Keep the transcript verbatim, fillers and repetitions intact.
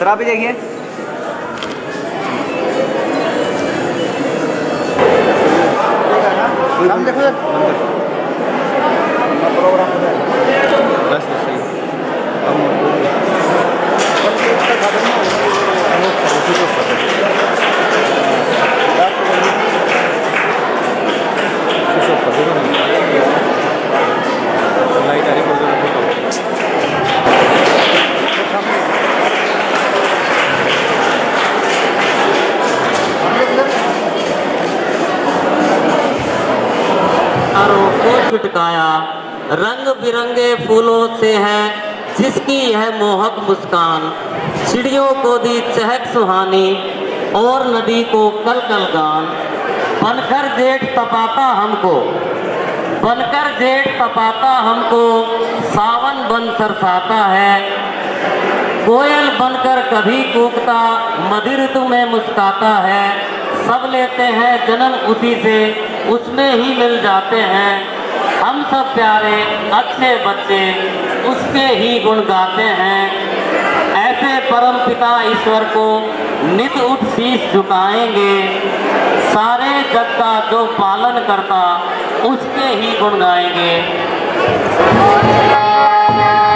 इधर आप भी देखिए। हम देखो प्रोग्राम बस सही। लाइट आ रही को छिटकाया रंग बिरंगे फूलों से है जिसकी यह मोहक मुस्कान, चिड़ियों को दी चहक सुहानी और नदी को कल कल गान। बनकर जेठ तपाता हमको, बनकर जेठ तपाता हमको, सावन बन सरसाता है। कोयल बनकर कभी कूकता, मधुर ऋतु में मुस्काता है। सब लेते हैं जन्म उसी से, उसमें ही मिल जाते हैं। हम सब प्यारे अच्छे बच्चे उसके ही गुण गाते हैं। ऐसे परम पिता ईश्वर को नित उठ शीश झुकाएंगे। सारे जग का जो पालन करता उसके ही गुण गाएंगे।